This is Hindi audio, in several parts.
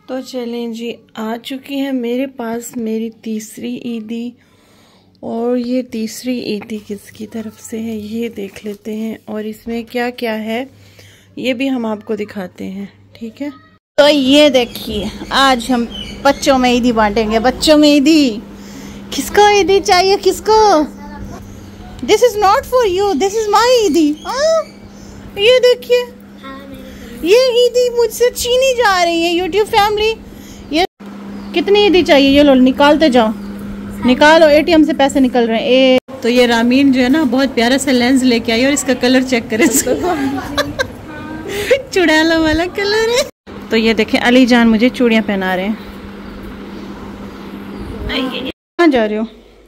तो चलें जी, आ चुकी है मेरे पास मेरी तीसरी ईदी। और ये तीसरी ईदी किसकी तरफ से है ये देख लेते हैं, और इसमें क्या क्या है ये भी हम आपको दिखाते हैं। ठीक है, तो ये देखिए आज हम बच्चों में ईदी बांटेंगे। बच्चों में ईदी, किसको ईदी चाहिए, किसको? This is not for you, this is my ईदी। ये देखिए, ये ईदी मुझसे छीनी जा रही है। यूट्यूब फैमिली, ये कितनी ईदी चाहिए? ये लो, निकालते जाओ, निकालो। एटीएम से पैसे निकल रहे हैं। तो ये रामीन जो है ना बहुत प्यारा सा लेंस लेके आई और इसका कलर चेक करें। चुड़ैला वाला कलर है। तो ये देखें, अली जान मुझे चूड़ियां पहना रहे हैं। कहाँ जा रहे हो?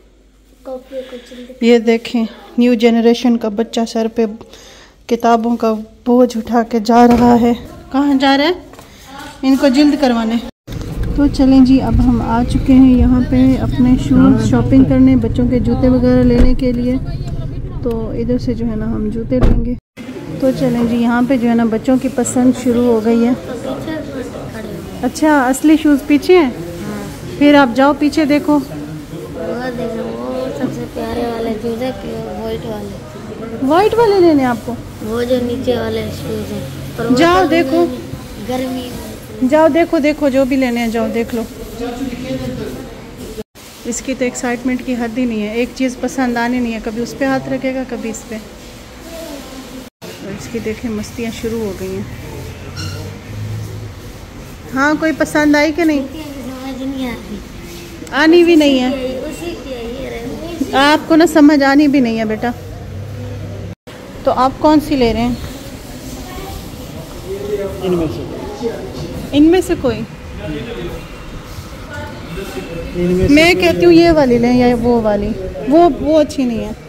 ये देखें, न्यू जनरेशन का बच्चा सर पे किताबों का बोझ उठा के जा रहा है। कहाँ जा रहा है? इनको जिल्द करवाने। तो चलें जी, अब हम आ चुके हैं यहाँ पे अपने शूज़ शॉपिंग करने, बच्चों के जूते वगैरह लेने के लिए। तो इधर से जो है ना हम जूते लेंगे। तो चलें जी, यहाँ पे जो है ना बच्चों की पसंद शुरू हो गई है। अच्छा, असली शूज़ पीछे हैं? फिर आप जाओ पीछे देखो। वो सबसे प्यारे वाले जूते, वाइट वाले। वाइट वाले लेने आपको? वो जो नीचे वाले शूज हैं। जाओ देखो, गर्मी जाओ देखो, देखो जो भी लेने हैं जाओ देख लो। इसकी तो एक्साइटमेंट की हद ही नहीं है। एक चीज़ पसंद आने नहीं है, कभी उस पे हाथ रखेगा कभी इस पे। और इसकी देखें मस्तियाँ शुरू हो गई हैं। हाँ, कोई पसंद आई कि नहीं? समझ नहीं आती, आनी भी नहीं है आपको ना, समझ आनी भी नहीं है बेटा। तो आप कौन सी ले रहे हैं? इनमें से कोई? मैं कहती हूँ ये वाली लें या वो वाली। वो अच्छी नहीं है।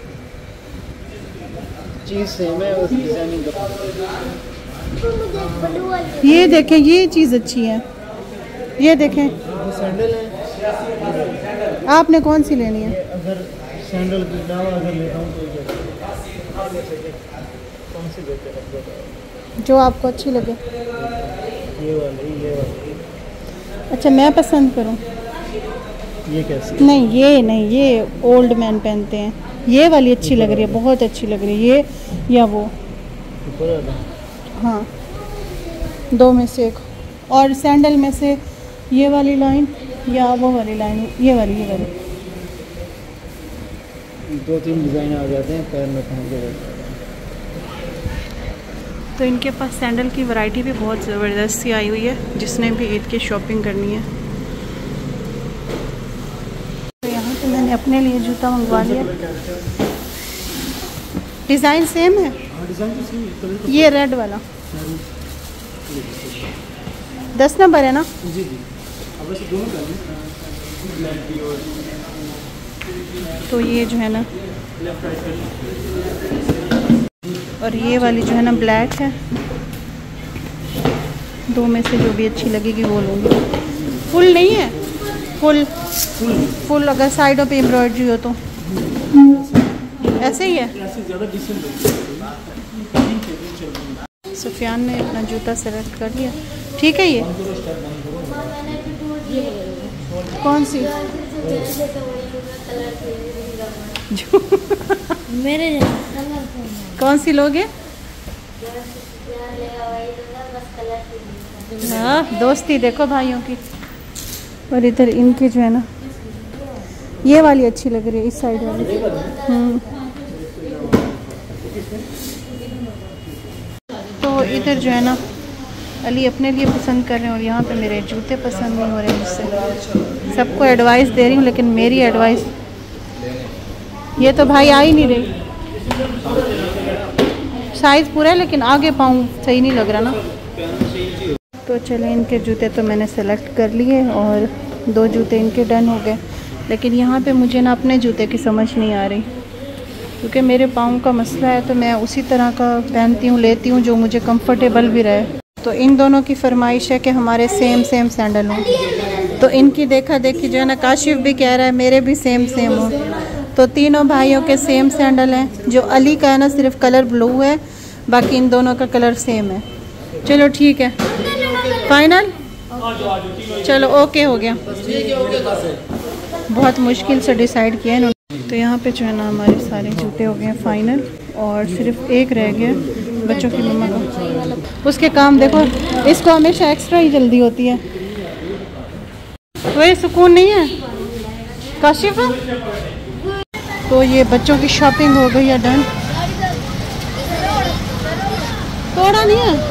चीज़ सेम है, बस डिजाइनिंग का। ये देखें, ये चीज़ अच्छी है। ये देखें, सैंडल है। आपने कौन सी लेनी है? अगर सैंडल की दावा अगर लेता हूँ तो कौन सी बेहतर है? जो आपको अच्छी लगे। ये वाली। अच्छा, मैं पसंद करूं? ये कैसी? नहीं, ये नहीं, ये ओल्ड मैन पहनते हैं। ये वाली अच्छी लग रही है, बहुत अच्छी लग रही है। ये या वो? हाँ, दो में से एक। और सैंडल में से ये वाली लाइन या वो वाली लाइन? ये वाली। 2-3 डिज़ाइन आ जाते हैं पैर में पहन के। तो इनके पास सैंडल की वैरायटी भी बहुत ज़बरदस्त सी आई हुई है, जिसने भी ईद की शॉपिंग करनी है। तो यहाँ पे मैंने अपने लिए जूता मंगवा लिया। डिज़ाइन सेम है? ये रेड वाला 10 नंबर है ना? जी। तो ये जो है ना, और ये वाली जो है ना ब्लैक है। दो में से जो भी अच्छी लगेगी वो लूँगी। फुल नहीं है? फुल अगर साइडों पे एम्ब्रॉयडरी हो तो ऐसे ही है। सुफियान ने अपना जूता सेलेक्ट कर लिया। ठीक है। ये कौन सी? मेरे कौन सी लोगे? हाँ, दोस्ती देखो भाइयों की। और इधर इनकी जो है ना, ये वाली अच्छी लग रही है, इस साइड वाली। तो इधर जो है ना अली अपने लिए पसंद कर रहे हैं, और यहाँ पे मेरे जूते पसंद नहीं हो रहे मुझसे। सबको एडवाइस दे रही हूँ, लेकिन मेरी एडवाइस, ये तो भाई आ ही नहीं रही। साइज़ पूरा है लेकिन आगे पाँव सही नहीं लग रहा ना। तो चले, इनके जूते तो मैंने सेलेक्ट कर लिए और 2 जूते इनके डन हो गए। लेकिन यहाँ पे मुझे ना अपने जूते की समझ नहीं आ रही, क्योंकि मेरे पाँव का मसला है। तो मैं उसी तरह का पहनती हूँ, लेती हूँ जो मुझे कंफर्टेबल भी रहे। तो इन दोनों की फरमाइश है कि हमारे सेम सैंडल हों। तो इनकी देखा देखी जो है ना, काशिफ भी कह रहा है मेरे भी सेम हो। तो तीनों भाइयों के सेम सैंडल हैं। जो अली का है ना सिर्फ कलर ब्लू है, बाकी इन दोनों का कलर सेम है। चलो ठीक है, फाइनल। चलो ओके हो गया। बहुत मुश्किल से डिसाइड किया इन्होंने। तो यहाँ पे जो है ना हमारे सारे जूते हो गए हैं फाइनल, और सिर्फ एक रह गया बच्चों की मम्मा का। उसके काम देखो, इसको हमेशा एक्स्ट्रा ही जल्दी होती है, वही सुकून नहीं है काशिफ। तो ये बच्चों की शॉपिंग हो गई है डन। थोड़ा नहीं है,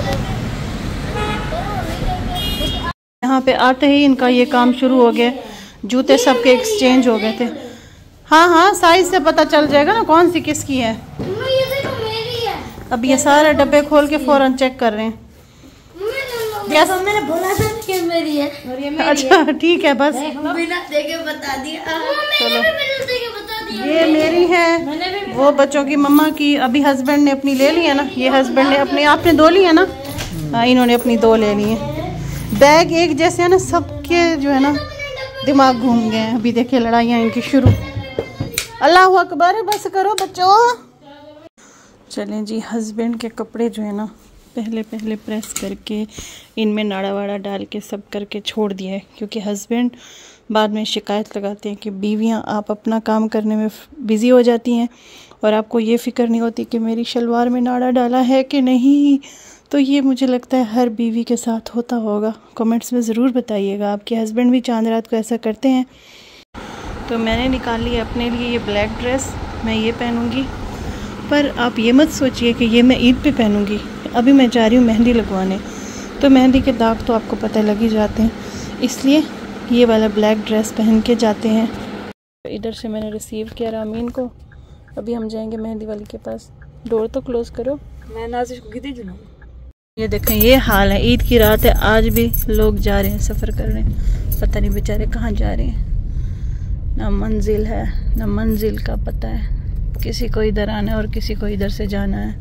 यहाँ पे आते ही इनका ये काम शुरू हो गया। जूते सबके एक्सचेंज हो गए थे। हाँ हाँ, साइज से पता चल जाएगा ना कौन सी किसकी है। अब ये सारे डब्बे खोल के फौरन चेक कर रहे हैं। मैंने बोला था कि मेरी है और ये मेरी अच्छा ठीक है, बस बिना देखे बता दिया। चलो ये मेरी है, वो बच्चों की मम्मा की। अभी हस्बैंड ने अपनी ले ली है ना, ये हस्बैंड ने अपनी, आपने दो ली है ना? हाँ, इन्होंने अपनी दो ले ली है। बैग एक जैसे है ना, सबके जो है ना दिमाग घूम गए हैं। अभी देखिए लड़ाइयाँ इनकी शुरू। अल्लाह अकबर, बस करो बच्चों। चलें जी, हस्बैंड के कपड़े जो है ना पहले प्रेस करके इनमें नाड़ा वाड़ा डाल के सब करके छोड़ दिया है, क्योंकि हस्बैंड बाद में शिकायत लगाते हैं कि बीवियां आप अपना काम करने में बिज़ी हो जाती हैं और आपको ये फ़िक्र नहीं होती कि मेरी शलवार में नाड़ा डाला है कि नहीं। तो ये मुझे लगता है हर बीवी के साथ होता होगा। कमेंट्स में ज़रूर बताइएगा, आपके हस्बैंड भी चांद रात को ऐसा करते हैं। तो मैंने निकाल लिया अपने लिए ये ब्लैक ड्रेस, मैं ये पहनूँगी। पर आप ये मत सोचिए कि ये मैं ईद पे पहनूँगी। अभी मैं जा रही हूँ मेहंदी लगवाने, तो मेहंदी के दाग तो आपको पता लग ही जाते हैं, इसलिए ये वाला ब्लैक ड्रेस पहन के जाते हैं। तो इधर से मैंने रिसीव किया रामीन को। अभी हम जाएंगे मेहंदी वाली के पास। डोर तो क्लोज़ करो, मैं नाज़िश को कितनी जुलूँगी। ये देखें, ये हाल है। ईद की रात है, आज भी लोग जा रहे हैं, सफ़र कर रहे हैं। पता नहीं बेचारे कहाँ जा रहे हैं। ना मंजिल है, ना मंजिल का पता है। किसी को इधर आना है और किसी को इधर से जाना है,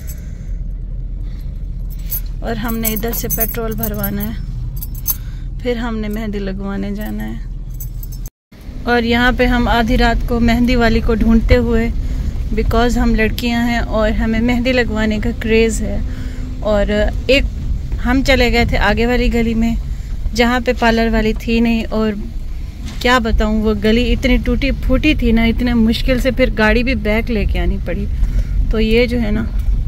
और हमने इधर से पेट्रोल भरवाना है, फिर हमने मेहंदी लगवाने जाना है। और यहाँ पे हम आधी रात को मेहंदी वाली को ढूंढते हुए, बिकॉज़ हम लड़कियाँ हैं और हमें मेहंदी लगवाने का क्रेज़ है। और एक हम चले गए थे आगे वाली गली में, जहाँ पे पार्लर वाली थी नहीं। और क्या बताऊँ, वो गली इतनी टूटी फूटी थी ना, इतने मुश्किल से फिर गाड़ी भी बैक लेके आनी पड़ी। तो ये जो है ना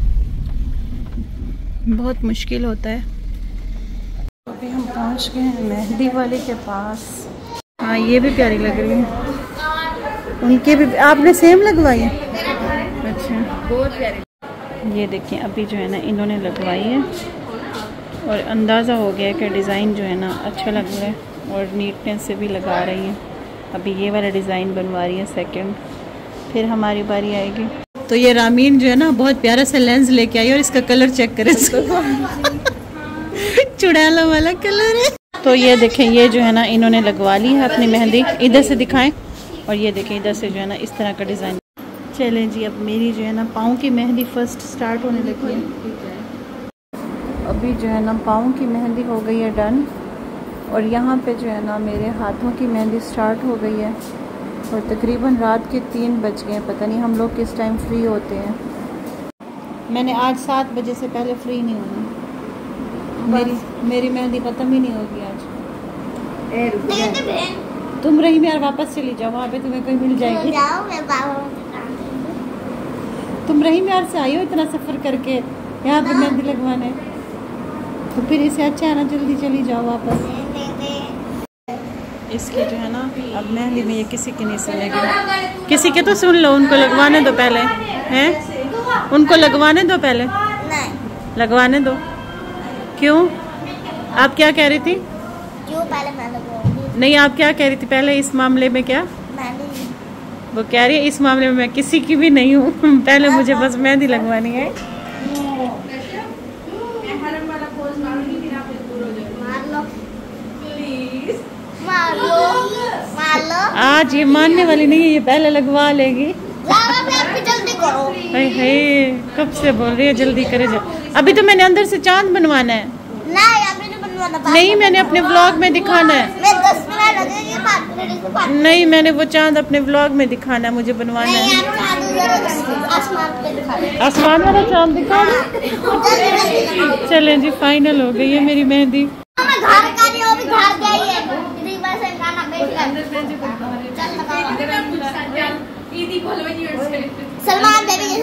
बहुत मुश्किल होता है। अभी हम पहुँच गए हैं मेहंदी वाले के पास। हाँ, ये भी प्यारी लग रही है। उनके भी आपने सेम लगवाई है? अच्छा, बहुत प्यारी। ये देखिए, अभी जो है ना इन्होंने लगवाई है और अंदाज़ा हो गया कि डिज़ाइन जो है ना अच्छा लग रहा है, और नीटनेस से भी लगा रही हैं। अभी ये वाला डिज़ाइन बनवा रही है सेकंड, फिर हमारी बारी आएगी। तो ये रामीन जो है ना बहुत प्यारा सा लेंस लेके आई, और इसका कलर चेक करें। चुड़ैला वाला कलर है। तो ये देखें, ये जो है ना इन्होंने लगवा ली है अपनी मेहंदी। इधर से दिखाएं, और ये देखें इधर से जो है ना इस तरह का डिज़ाइन। चलें जी, अब मेरी जो है ना पाँव की मेहंदी फर्स्ट स्टार्ट होने लगी है। अभी जो है ना पाँव की मेहंदी हो गई है डन, और यहाँ पे जो है ना मेरे हाथों की मेहंदी स्टार्ट हो गई है। और तकरीबन रात के 3 बज गए हैं। पता नहीं हम लोग किस टाइम फ्री होते हैं। मैंने आज 7 बजे से पहले फ्री नहीं होनी। मेरी मेहंदी ख़त्म ही नहीं होगी आज। तुम रही में यार वापस चली जाओ, वहाँ पे तुम्हें कोई मिल जाएगी। तुम रही में से आई हो इतना सफ़र करके यहाँ पे मेहंदी लगवाने, तो फिर इससे अच्छा है ना जल्दी चली जाओ वापस। इसकी जो है ना अब मेहंदी में ये किसी की नहीं सुनेगी। किसी के तो सुन लो, उनको लगवाने दो पहले। हैं, उनको लगवाने दो पहले। लगवाने दो। क्यों? आप क्या कह रही थी? क्यों पहले मैं लगवाऊंगी? नहीं, आप क्या कह रही थी पहले इस मामले में? क्या वो कह रही है? इस मामले में मैं किसी की भी नहीं हूँ। पहले मुझे बस मेहंदी लगवानी है। आज ये मानने वाली नहीं है, ये पहले लगवा लेगी। जल्दी करो। कब से बोल रही है जल्दी करे जा। अभी तो मैंने अंदर से चांद बनवाना है। नहीं, मैंने अपने व्लॉग में दिखाना है। नहीं, मैंने वो चांद अपने व्लॉग में दिखाना है, मुझे बनवाना है। आसमान वाला चांद दिखा। चलें जी, फाइनल हो गई है मेरी मेहंदी। सलमान बेबी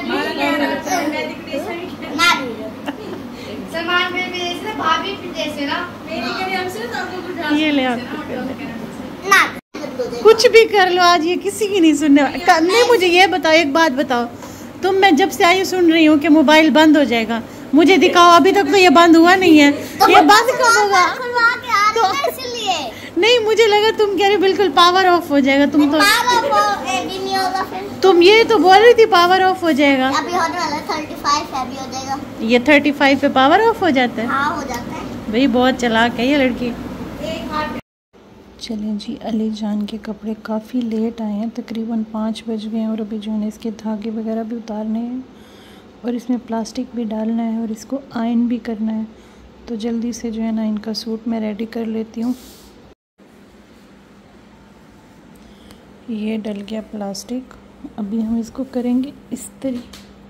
जैसे भाभी जैसे ना ये ले आपको कुछ भी कर लो, आज ये किसी की नहीं सुनने। नहीं, मुझे ये बताओ, एक बात बताओ, तुम मैं जब से आई सुन रही हूँ कि मोबाइल बंद हो जाएगा, मुझे दिखाओ, अभी तक तो ये बंद हुआ नहीं है। ये बंद कब होगा? तो नहीं, मुझे लगा तुम कह रही बिल्कुल पावर ऑफ हो जाएगा। तुम तो तुम ये तो बोल रही थी पावर ऑफ हो जाएगा। अभी होने वाला 35 अभी हो जाएगा। ये 35 पे पावर ऑफ हो जाता है? हाँ, हो जाता है। भाई बहुत चलाक है ये लड़की। चलें जी, अली जान के कपड़े काफ़ी लेट आए हैं, तकरीबन 5 बज गए हैं और अभी जो है इसके धागे वगैरह भी उतारने हैं और इसमें प्लास्टिक भी डालना है और इसको आयन भी करना है। तो जल्दी से जो है ना इनका सूट मैं रेडी कर लेती हूँ। ये डल गया प्लास्टिक, अभी हम इसको करेंगे इस्त्री।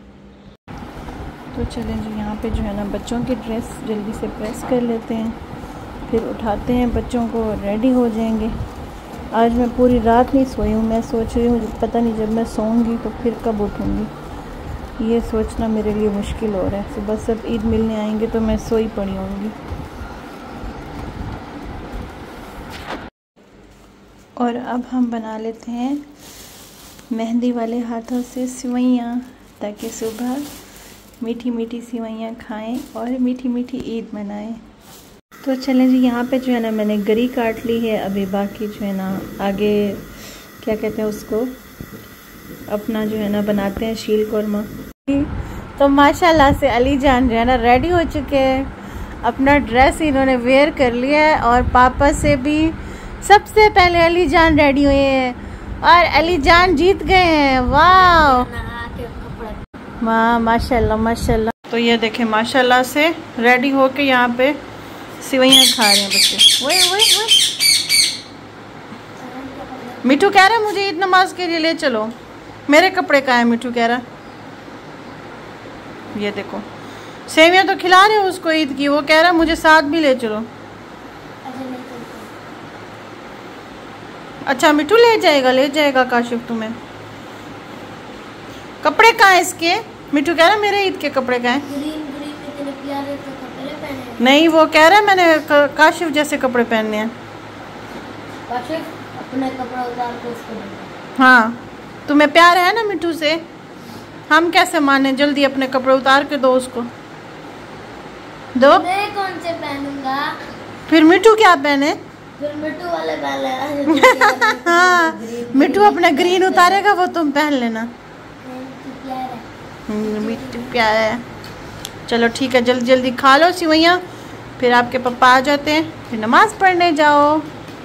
तो चलें जी, यहाँ पे जो है ना बच्चों की ड्रेस जल्दी से प्रेस कर लेते हैं, फिर उठाते हैं बच्चों को, रेडी हो जाएंगे। आज मैं पूरी रात नहीं सोई हूँ, मैं सोच रही हूँ पता नहीं जब मैं सोऊंगी तो फिर कब उठूँगी, ये सोचना मेरे लिए मुश्किल हो रहा है। सुबह सब ईद मिलने आएंगे तो मैं सोई पड़ी होंगी। और अब हम बना लेते हैं मेहंदी वाले हाथों से सिवैयाँ, ताकि सुबह मीठी मीठी सिवैयाँ खाएं और मीठी मीठी ईद मनाएं। तो चलें जी, यहाँ पे जो है ना मैंने गरी काट ली है, अभी बाकी जो है ना आगे क्या कहते हैं उसको, अपना जो है ना बनाते हैं शील कोरमा। तो माशाल्लाह से अली जान जो है ना रेडी हो चुके हैं, अपना ड्रेस इन्होंने वेयर कर लिया है और पापा से भी सबसे पहले अली जान रेडी हुए हैं और अली जान जीत गए हैं। वाह वाह, माशाल्लाह माशाल्लाह। तो ये देखें माशाल्लाह से रेडी होके यहाँ पे सिवैयाँ खा रहे हैं बच्चे। वही मिठू कह रहा है मुझे ईद नमाज के लिए ले चलो, मेरे कपड़े कहाँ हैं? मिठू कह रहा, ये देखो सेवियाँ तो खिला रहे हो उसको ईद की, वो कह रहा है मुझे साथ भी ले चलो। अच्छा मिठू ले जाएगा काशिफ तुम्हें। कपड़े कहाँ हैं इसके? मिठू कह रहा है मेरे ईद के कपड़े कहाँ हैं? नहीं, वो कह रहा है मैंने काशिफ जैसे कपड़े पहनने हैं। काशिफ अपने कपड़ा उतार के उसको दे। हाँ, तुम्हें प्यार है ना मिठू से, हम कैसे माने? जल्दी अपने कपड़े उतार के दो उसको। दो। मैं कौन से पहनूंगा? फिर मिठू क्या पहने? फिर मिठू वाले पहले। हाँ, मिठू अपने ग्रीन उतारेगा, वो तुम पहन लेना। मिठू प्यारा है। चलो ठीक है, जल्दी जल्दी खा लो सिवैयाँ, फिर आपके पापा आ जाते हैं, फिर नमाज पढ़ने जाओ।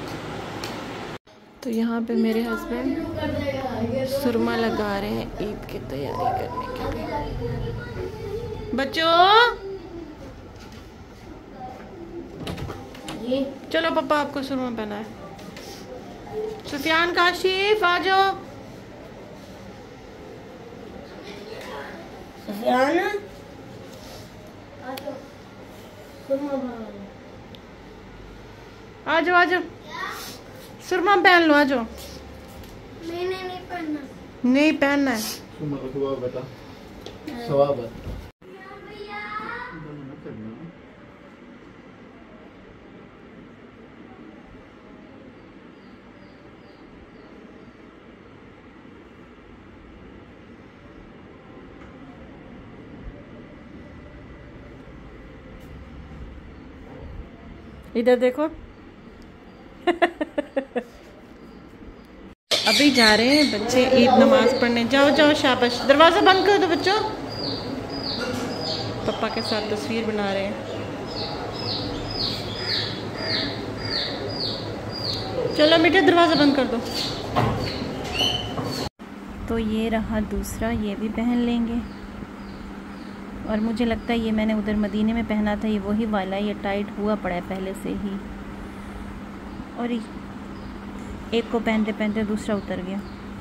तो यहाँ पे मेरे हस्बैंड सुरमा लगा रहे हैं ईद की तैयारी करने के लिए। बच्चों चलो पापा आपको सुरमा पहना है। सुफियान, काशिफ आ जाओ। सुफियान आ जाओ सुरमा पहन लो, आ जाओ। नहीं पहनना, नहीं पहनना है। इधर देखो। अभी जा रहे हैं बच्चे ईद नमाज पढ़ने। जाओ जाओ शाबाश, दरवाजा बंद कर दो बच्चों। पापा के साथ तस्वीर बना रहे हैं। चलो बेटे दरवाजा बंद कर दो। तो ये रहा दूसरा, ये भी पहन लेंगे। और मुझे लगता है ये मैंने उधर मदीने में पहना था, ये वही वाला है, ये टाइट हुआ पड़ा है पहले से ही। और एक को पहनते पहनते दूसरा उतर गया।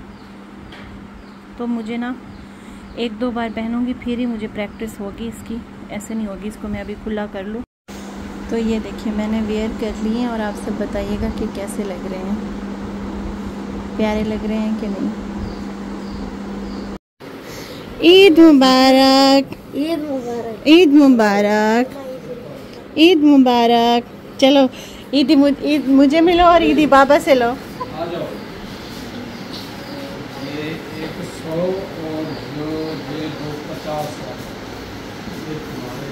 तो मुझे ना 1-2 बार पहनूंगी, फिर ही मुझे प्रैक्टिस होगी इसकी, ऐसे नहीं होगी इसको मैं अभी खुला कर लूँ। तो ये देखिए मैंने वेयर कर लिए हैं और आप सब बताइएगा कि कैसे लग रहे हैं, प्यारे लग रहे हैं कि नहीं। ईद मुबारक, ईद मुबारक, ईद मुबारक, ईद मुबारक। चलो ईद मुझे मिलो और ईदी बाबा से लो। आ जाओ। ये 100 और जो ये 250 है। ये तुम्हारे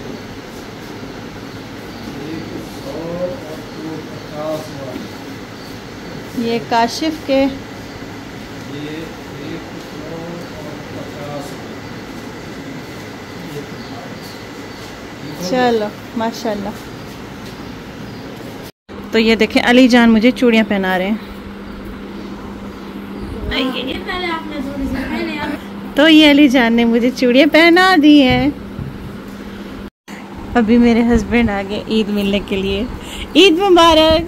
100 और 250 वाले। ये काशिफ के ये 100 और 50। ये तुम्हारे। चलो माशाल्लाह। तो ये देखें अली जान मुझे चूड़ियाँ पहना रहे हैं। पहले आपने थोड़ी सी पहले तो ये अली जान ने मुझे चूड़ियाँ पहना दी हैं। अभी मेरे हस्बैंड आ गए ईद मिलने के लिए। ईद मुबारक।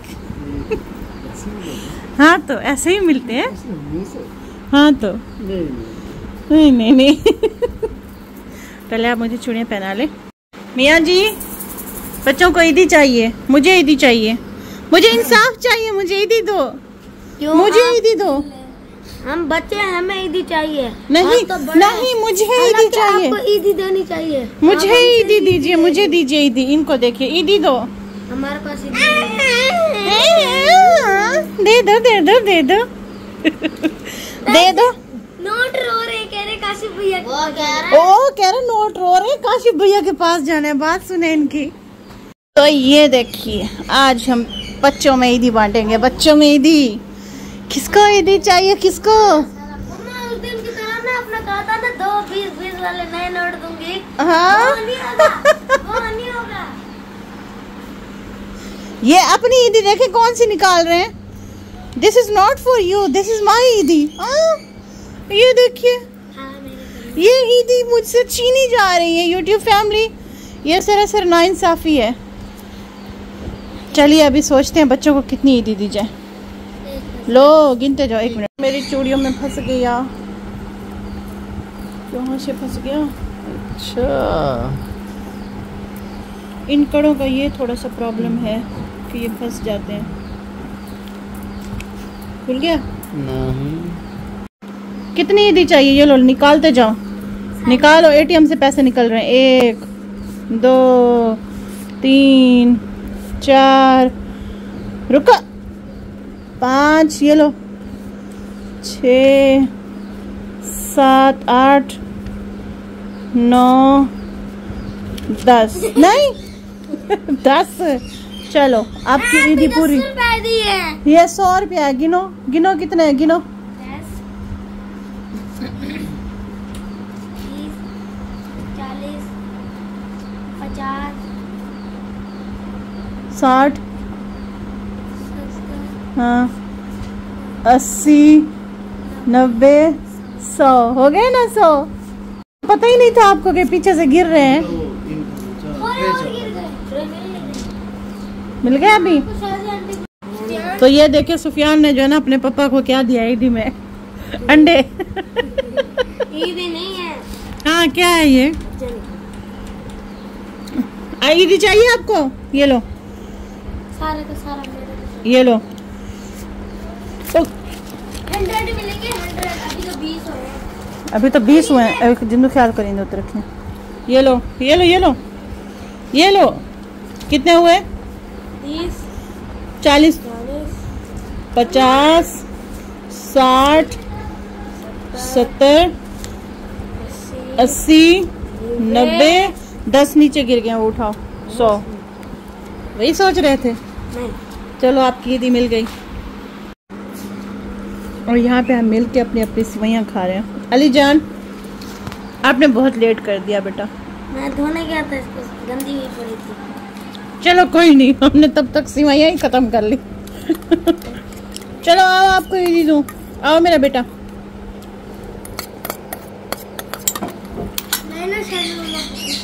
हाँ तो ऐसे ही मिलते हैं। हाँ तो नहीं नहीं नहीं पहले आप मुझे चूड़ियाँ पहना ले। मियाँ जी बच्चों को ईदी चाहिए, मुझे ईदी चाहिए, मुझे इंसाफ चाहिए, मुझे ईदी दो, क्यों? मुझे ईदी दो। हम बच्चे हैं, हमें ईदी चाहिए। नहीं हम तो बड़े नहीं मुझे हैं। ईदी चाहिए, आपको ईदी देनी चाहिए। मुझे आप हमसे ईदी दीजिए, मुझे दीजिए ईदी। इनको देखिए ईदी दो। हमारे पास ईदी दे दो दे दो दे दो दे दो। नोट रो रहे, कह रहे काशिफ भैया वो कह रहा ओ कह रहे नोट रो रहे, काशिफ भैया के पास जाना है। बात सुने इनकी। तो ये देखिए आज हम बच्चों में ईदी बांटेंगे, बच्चों में ईदी। किसको ईदी चाहिए, किसको? मम्मा उस दिन की तरह ना अपना कहा था ना 2 20 वाले नए नोट दूंगी। हाँ वो नहीं होगा, वो नहीं होगा। ये अपनी ईदी देखे कौन सी निकाल रहे हैं। This is not for you, this is my ईदी। ये देखिए हाँ, मेरे ये ईदी मुझसे छीनी जा रही है। यूट्यूब फैमिली ये सरासर नाइंसाफी है। चलिए अभी सोचते हैं बच्चों को कितनी ईदी दी जाए। लो गिनते जाओ। 1 मिनट। मेरी चूड़ियों में फंस गया। कहाँ से फंस गया? अच्छा इन कड़ों का ये थोड़ा सा प्रॉब्लम है कि ये फंस जाते हैं। खुल गया? नहीं। कितनी ईदी चाहिए? ये लो निकालते जाओ, निकालो। एटीएम से पैसे निकल रहे हैं। 1 2 3 4 रुको 5 ये लो 6 7 8 9 10 नहीं 10। चलो आपकी ईदी पूरी। 10 रुपए दिए। ये 100 रुपया है। गिनो गिनो कितने है, गिनो। 10 20 40 50 60 हाँ 80 90 100 हो गए ना। 100 पता ही नहीं था आपको कि पीछे से गिर रहे हैं। मिल गया अभी। तो ये देखिए सुफियान ने जो है ना अपने पापा को क्या दिया ईदी में, अंडे। ईदी नहीं है। हाँ क्या है ये? ईदी चाहिए आपको? ये लो, सारे का सारा मेरे। ये लो। 100 मिलेंगे। 100 अभी तो 20 हो गए। अभी तो 20 हुए हैं। एक जिंदू ख्याल करेंगे उतर रखें। ये लो ये लो ये लो ये लो। कितने हुए? 30 40 40 50 60 70 80 90 10 नीचे गिर गए। वो उठाओ 100। वही सोच रहे थे। नहीं। चलो आपकी ईदी मिल गई। और यहाँ पे हम मिल के अपनी अपनी सिवैयाँ खा रहे हैं। अली जान आपने बहुत लेट कर दिया बेटा। मैं धोने गया था, इसको गंदी हुई पड़ी थी। चलो कोई नहीं, हमने तब तक सिवैयाँ ही खत्म कर ली। चलो आओ आपको ईदी दूँ। आओ मेरा बेटा। मैं ना शादी में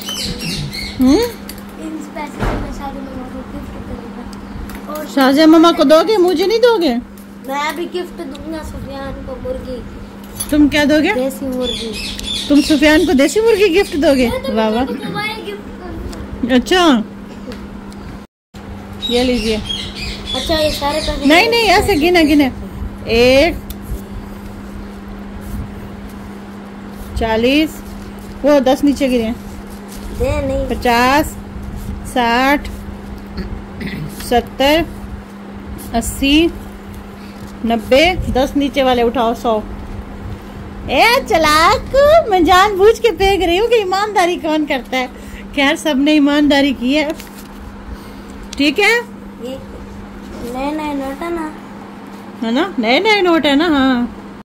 इन पैसे से मैं शादी में गिफ्ट करूँगा। और शाहजहाँ मामा को दोगे, मुझे नहीं दोगे? मैं भी गिफ्ट दूंगा सुफियान को मुर्गी। तुम क्या दोगे? देसी मुर्गी। तुम सुफियान को देसी मुर्गी गिफ्ट दोगे? वाह वाह। गिफ्ट करूँगा। अच्छा ये लीजिए। अच्छा ये सारे पैसे नहीं ऐसे गिने 1 40 वो 10 नीचे गिरे, दे नहीं 50 60 70 80 90 10 नीचे वाले उठाओ 100। ए चलाक, मैं जानबूझ के फेंक रही हूँ कि ईमानदारी कौन करता है। खैर सबने ईमानदारी की है, ठीक है। ये नए नोट है ना, नए नोट है ना। हाँ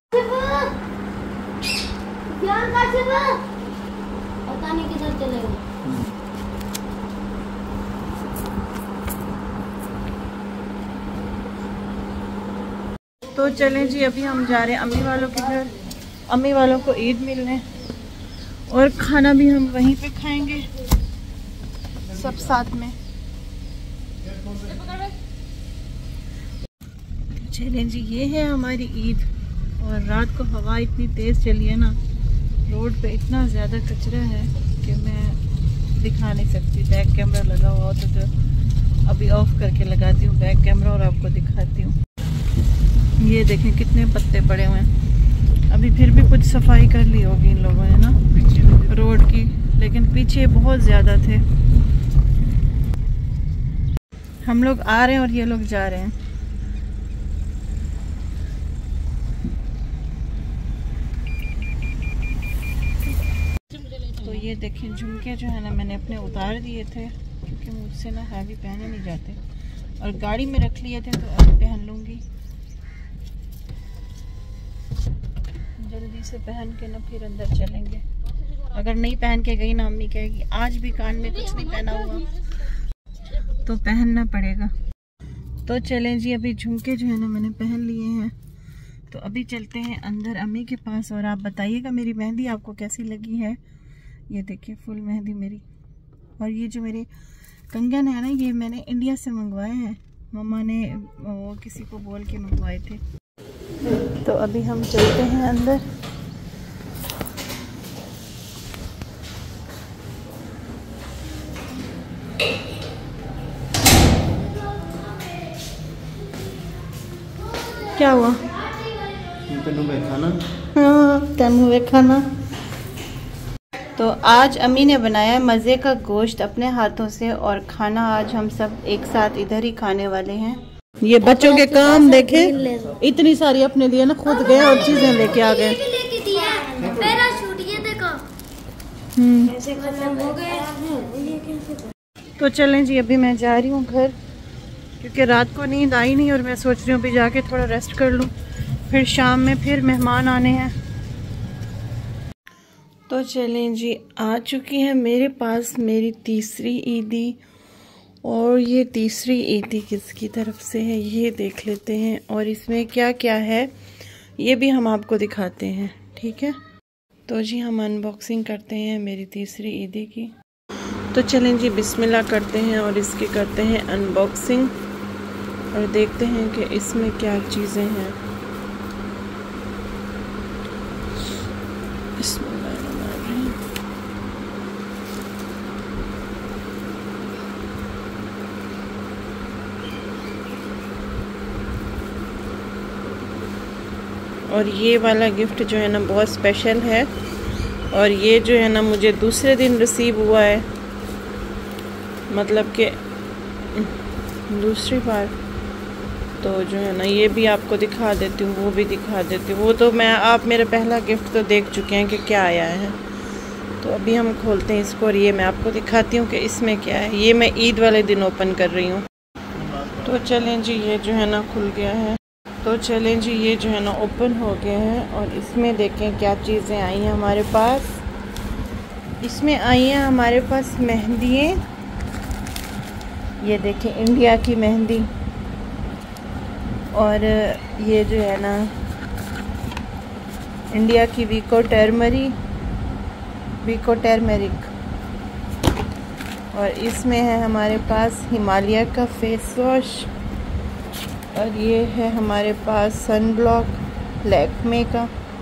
पता नहीं किधर चले गए। तो चलें जी, अभी हम जा रहे हैं अम्मी वालों के घर, अम्मी वालों को ईद मिलने, और खाना भी हम वहीं पे खाएंगे सब साथ में। चलें जी, ये है हमारी ईद। और रात को हवा इतनी तेज़ चली है ना, रोड पे इतना ज़्यादा कचरा है कि मैं दिखा नहीं सकती। बैक कैमरा लगा हुआ हो तो अभी ऑफ करके लगाती हूँ बैक कैमरा और आपको दिखाती हूँ। ये देखें कितने पत्ते पड़े हुए हैं। अभी फिर भी कुछ सफाई कर ली होगी इन लोगों ने ना रोड की, लेकिन पीछे बहुत ज़्यादा थे। हम लोग आ रहे हैं और ये लोग जा रहे हैं। तो ये देखें झुमके जो है ना, मैंने अपने उतार दिए थे क्योंकि मुझसे ना हैवी पहने नहीं जाते, और गाड़ी में रख लिए थे तो अभी पहन लूँगी जल्दी से पहन के ना, फिर अंदर चलेंगे। अगर नहीं पहन के गई ना, अम्मी कहेगी आज भी कान में कुछ नहीं पहना हुआ, तो पहनना पड़ेगा। तो चलें जी, अभी झुमके जो है ना मैंने पहन लिए हैं, तो अभी चलते हैं अंदर अम्मी के पास। और आप बताइएगा मेरी मेहंदी आपको कैसी लगी है। ये देखिए फुल मेहंदी मेरी। और ये जो मेरे कंगन है ना, ये मैंने इंडिया से मंगवाए हैं, मम्मा ने वो किसी को बोल के मंगवाए थे। तो अभी हम चलते हैं अंदर। क्या हुआ? तेनू वे खाना। तो आज अम्मी ने बनाया मज़े का गोश्त अपने हाथों से, और खाना आज हम सब एक साथ इधर ही खाने वाले हैं। ये बच्चों के काम देखे, इतनी सारी अपने लिए ना खुद गए और चीजें लेके आ गए। तो चलें जी, अभी मैं जा रही हूँ घर, क्योंकि रात को नींद आई नहीं और मैं सोच रही हूँ अभी जाके थोड़ा रेस्ट कर लूँ, फिर शाम में फिर मेहमान आने हैं। तो चलें जी, आ चुकी है मेरे पास मेरी तीसरी ईदी, और ये तीसरी ईदी किसकी तरफ से है ये देख लेते हैं, और इसमें क्या क्या है ये भी हम आपको दिखाते हैं, ठीक है। तो जी हम अनबॉक्सिंग करते हैं मेरी तीसरी ईदी की। तो चलें जी, बिस्मिल्लाह करते हैं और इसकी करते हैं अनबॉक्सिंग, और देखते हैं कि इसमें क्या चीज़ें हैं। और ये वाला गिफ्ट जो है ना बहुत स्पेशल है, और ये जो है ना मुझे दूसरे दिन रिसीव हुआ है, मतलब कि दूसरी बार। तो जो है ना ये भी आपको दिखा देती हूँ, वो भी दिखा देती हूँ। वो तो आप मेरा पहला गिफ्ट तो देख चुके हैं कि क्या आया है। तो अभी हम खोलते हैं इसको, और ये मैं आपको दिखाती हूँ कि इसमें क्या है। ये मैं ईद वाले दिन ओपन कर रही हूँ। तो चलें जी, ये जो है ना खुल गया है। तो चलें जी, ये जो है ना ओपन हो गया है, और इसमें देखें क्या चीज़ें आई हैं हमारे पास। इसमें आई हैं हमारे पास मेहंदियाँ, ये देखें इंडिया की मेहंदी, और ये जो है ना इंडिया की वीको टर्मरिक, और इसमें है हमारे पास हिमालय का फेस वॉश, और ये है हमारे पास सन ब्लॉक लैक्मे का,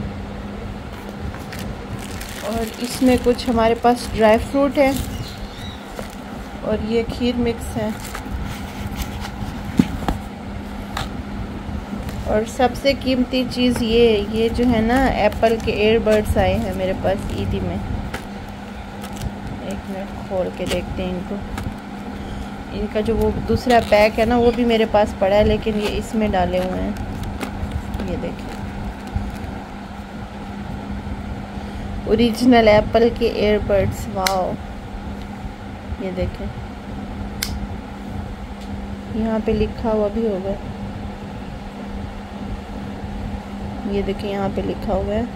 और इसमें कुछ हमारे पास ड्राई फ्रूट है, और ये खीर मिक्स है। और सबसे कीमती चीज़ ये जो है ना, एप्पल के एयरबड्स आए हैं मेरे पास ईदी में। एक मिनट खोल के देखते हैं इनको। इनका जो वो दूसरा पैक है ना, वो भी मेरे पास पड़ा है, लेकिन ये इसमें डाले हुए हैं। ये देखिए, ओरिजिनल एप्पल के एयरबड्स। वाओ, ये देखें, यहाँ पे लिखा हुआ भी होगा। ये देखिए, यहाँ पे लिखा हुआ है।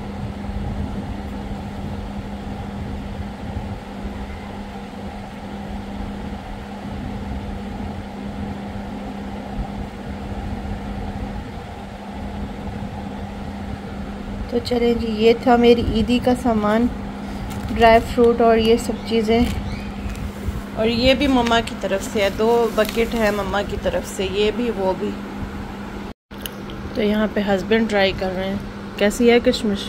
तो चलें जी, ये था मेरी ईदी का सामान, ड्राई फ्रूट और ये सब चीज़ें। और ये भी मम्मा की तरफ से है, 2 बकेट है मम्मा की तरफ से, ये भी वो भी। तो यहाँ पे हस्बैंड ट्राई कर रहे हैं कैसी है किशमिश।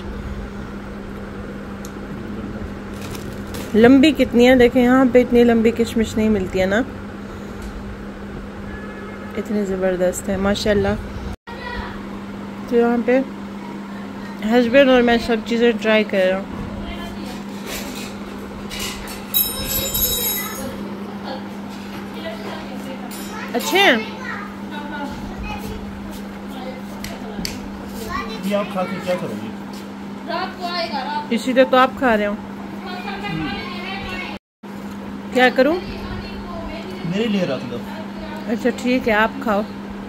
लंबी कितनी है देखें, यहाँ पे इतनी लंबी किशमिश नहीं मिलती है ना, इतनी ज़बरदस्त है माशाल्लाह। तो यहाँ पे हस्बैंड और मैं सब चीज़ें ट्राई कर रहा हूँ। अच्छे हैं ये आप खा के क्या करोगे? रात को आएगा, रात इसीलिए तो आप खा रहे हो। क्या करूं? मेरे लिए रख दो। अच्छा ठीक है, आप खाओ।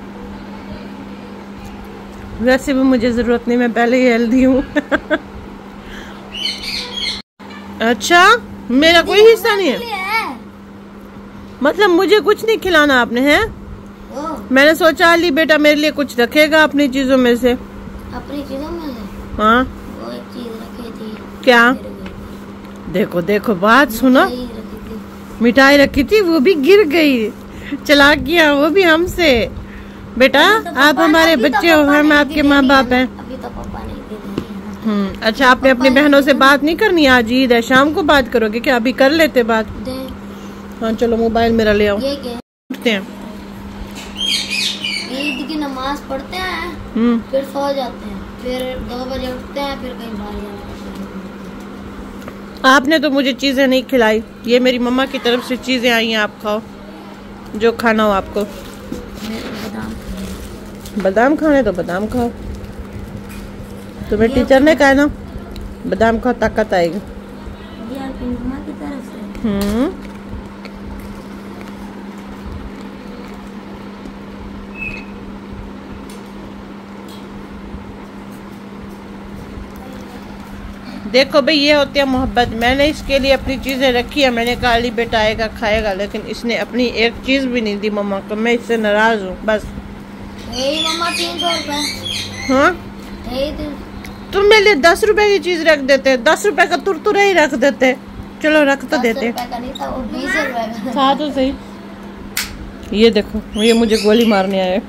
वैसे भी मुझे ज़रूरत नहीं, मैं पहले ही हेल्दी हूँ। अच्छा, मेरा कोई हिस्सा नहीं है? मतलब मुझे कुछ नहीं खिलाना आपने, हैं? मैंने सोचा अली बेटा मेरे लिए कुछ रखेगा अपनी चीजों में से। अपनी चीजों में से? हाँ, वो एक चीज रखी थी। क्या? देखो देखो, बात सुनो। मिठाई रखी थी, वो भी गिर गई। चला गया वो भी हमसे। बेटा आप हमारे बच्चे हो, हम आपके माँ बाप हैं। अभी तो पापा नहीं दे रहे। अच्छा, आपने अपनी बहनों से बात नहीं करनी? आज ईद है, शाम को बात करोगे क्या? अभी कर लेते बात। हाँ चलो, मोबाइल मेरा ले आओ। ये क्या? उठते हैं, ईद की नमाज पढ़ते हैं, फिर सो जाते हैं, फिर 2 बजे उठते हैं, फिर कहीं बाहर जाते हैं। आपने तो मुझे चीजें नहीं खिलाई, ये मेरी मम्मा की तरफ से चीजें आई हैं, आप खाओ जो खाना हो आपको। बादाम खाने तो बादाम खाओ, तुम्हें टीचर ने कहा ना बादाम खाओ ताकत आएगी। ये आपकी मम्मा की तरफ से? देखो भाई, ये होती है मोहब्बत। मैंने इसके लिए अपनी चीज़ें रखी है, मैंने कहा अली बेटा आएगा खाएगा, लेकिन इसने अपनी एक चीज़ भी नहीं दी मम्मा को। मैं इससे नाराज़ हूँ बस। मम्मा 300 रुपए। हाँ, तुम मेरे लिए 10 रुपए की चीज़ रख देते, 10 रुपए का तुरतुरा ही रख देते। चलो रख तो देते। 10 रुपए का नहीं था, वो 20 रुपए का था तो सही। ये देखो, ये मुझे गोली मारने आए।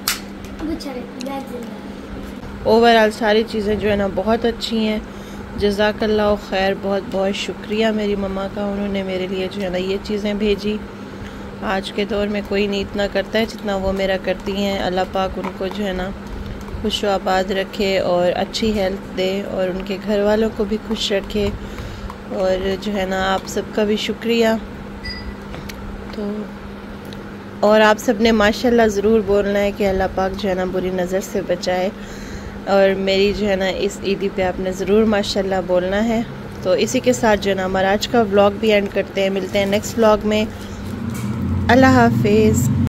ओवरऑल सारी चीज़ें जो है ना बहुत अच्छी हैं। जज़ाकल्लाह खैर, बहुत बहुत शुक्रिया मेरी मम्मा का, उन्होंने मेरे लिए जो है ना ये चीज़ें भेजी। आज के दौर में कोई नहीं इतना करता है जितना वो मेरा करती हैं। अल्लाह पाक उनको जो है ना खुश आबाद रखे और अच्छी हेल्थ दे, और उनके घर वालों को भी खुश रखे। और जो है ना आप सबका भी शुक्रिया। तो और आप सब ने माशाल्लाह ज़रूर बोलना है कि अल्लाह पाक जो है ना बुरी नज़र से बचाए। और मेरी जो है ना इस ईदी पे आपने ज़रूर माशाल्लाह बोलना है। तो इसी के साथ जो है ना हमारा आज का व्लॉग भी एंड करते हैं। मिलते हैं नेक्स्ट व्लॉग में। अल्लाह हाफिज़।